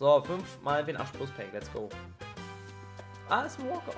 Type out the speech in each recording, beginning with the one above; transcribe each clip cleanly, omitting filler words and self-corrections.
So, 5 mal den 8 Plus Pack. Let's go. Ah, ist ein Walkout.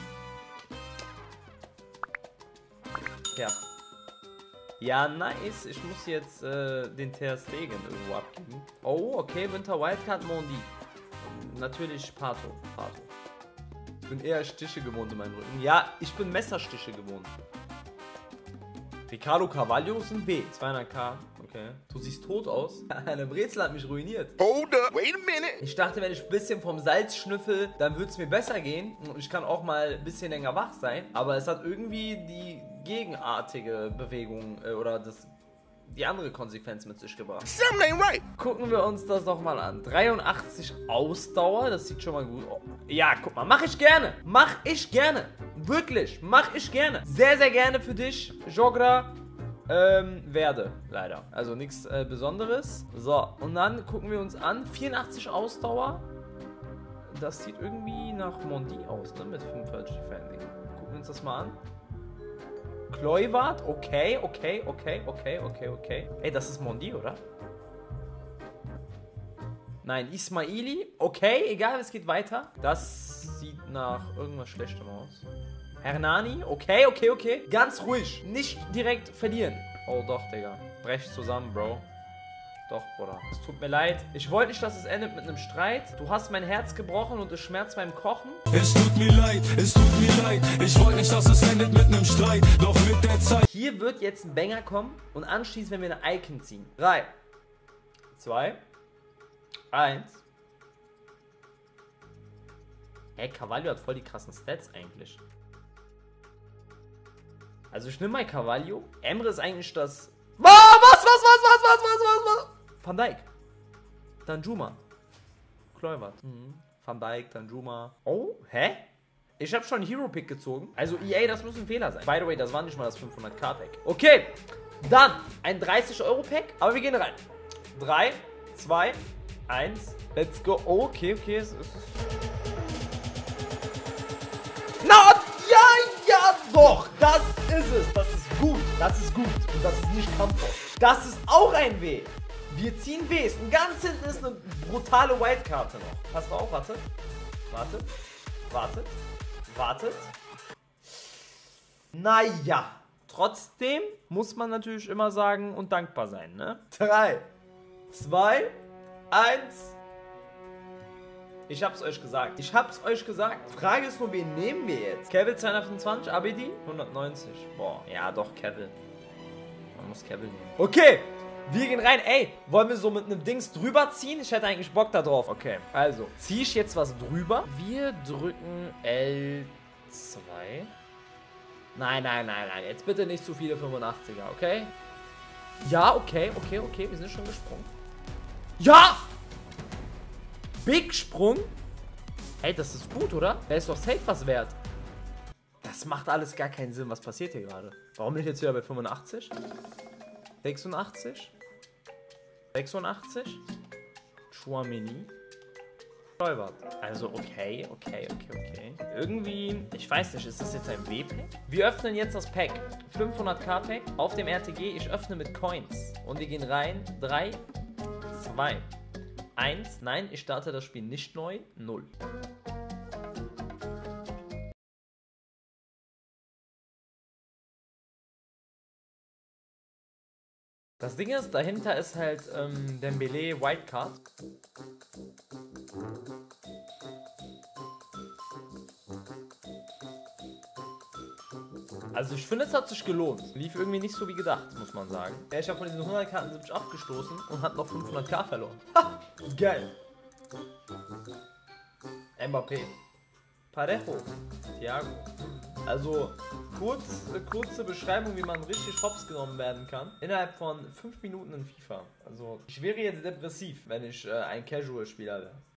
Ja. Ja, nice. Ich muss jetzt den Ter Stegen irgendwo abgeben. Oh, okay. Winter Wildcard Mondi. Natürlich Pato. Ich bin eher Stiche gewohnt in meinem Rücken. Ja, ich bin Messerstiche gewohnt. Ricardo Carvalho ist ein W. 200k. Okay. Du siehst tot aus. Eine Brezel hat mich ruiniert. Hold up, wait a minute. Ich dachte, wenn ich ein bisschen vom Salz schnüffel, dann würde es mir besser gehen. Und ich kann auch mal ein bisschen länger wach sein. Aber es hat irgendwie die gegenartige Bewegung oder die andere Konsequenz mit sich gebracht. Something ain't right. Gucken wir uns das doch mal an. 83 Ausdauer, das sieht schon mal gut aus. Ja, guck mal, mach ich gerne. Mach ich gerne. Wirklich, mach ich gerne. Sehr, sehr gerne für dich, Jogra. Werde, leider. Also nichts Besonderes. So, und dann gucken wir uns an. 84 Ausdauer. Das sieht irgendwie nach Mondi aus, ne? Mit 45 Defending. Gucken wir uns das mal an. Kluivert, okay. Ey, das ist Mondi, oder? Nein, Ismaili, okay, egal, es geht weiter. Das sieht nach irgendwas Schlechtem aus. Hernani, okay. Ganz ruhig, nicht direkt verlieren. Oh doch, Digga. Brech zusammen, Bro. Doch, Bruder. Es tut mir leid. Ich wollte nicht, dass es endet mit einem Streit. Du hast mein Herz gebrochen und es schmerzt beim Kochen. Es tut mir leid. Ich wollte nicht, dass es endet mit einem Streit. Doch mit der Zeit. Hier wird jetzt ein Banger kommen und anschließend, wenn wir eine Icon ziehen. 3, 2, 1. Hey, Carvalho hat voll die krassen Stats eigentlich. Also ich nehme mal Carvalho. Emre ist eigentlich das... Was? Van Dijk. Danjuma. Kluivert. Van Dijk, Danjuma. Oh, hä? Ich habe schon einen Hero-Pick gezogen. Also EA, das muss ein Fehler sein. By the way, das war nicht mal das 500k-Pack. Okay, dann ein 30-Euro-Pack. Aber wir gehen rein. 3, 2, 1. Let's go. Oh, okay. Ja, doch. Das ist es. Das ist gut. Und das ist nicht Campos. Das ist auch ein W. Wir ziehen Ws. Und ganz hinten ist eine brutale Wildkarte noch. Passt auf, wartet. Naja. Trotzdem muss man natürlich immer sagen und dankbar sein, ne? 3, 2, 1. Ich hab's euch gesagt. Frage ist nur, wen nehmen wir jetzt? Kevin 225, Abedi 190. Boah, ja doch, Kevin. Man muss Kevin nehmen. Okay, wir gehen rein. Ey, wollen wir so mit einem Dings drüber ziehen? Ich hätte eigentlich Bock da drauf. Okay, also, ziehe ich jetzt was drüber? Wir drücken L2. Nein. Jetzt bitte nicht zu viele 85er, okay? Ja, okay. Wir sind schon gesprungen. Ja! Big Sprung. Hey, das ist gut, oder? Der ist doch safe was wert. Das macht alles gar keinen Sinn. Was passiert hier gerade? Warum bin ich jetzt wieder bei 85? 86? Chouameni. Kluivert. Also, okay. Irgendwie, ich weiß nicht, ist das jetzt ein W-Pack? Wir öffnen jetzt das Pack. 500k-Pack auf dem RTG. Ich öffne mit Coins. Und wir gehen rein. 3, 2, 1. Nein, ich starte das Spiel nicht neu. 0. Das Ding ist, dahinter ist halt Dembele Wildcard. Also ich finde, es hat sich gelohnt. Lief irgendwie nicht so wie gedacht, muss man sagen. Ich habe von diesen 100 Karten 70 abgestoßen und hat noch 500k verloren. Ha! Geil. Mbappé. Parejo. Thiago. Also kurze Beschreibung, wie man richtig hops genommen werden kann. Innerhalb von 5 Minuten in FIFA. Also ich wäre jetzt depressiv, wenn ich ein Casual-Spieler wäre.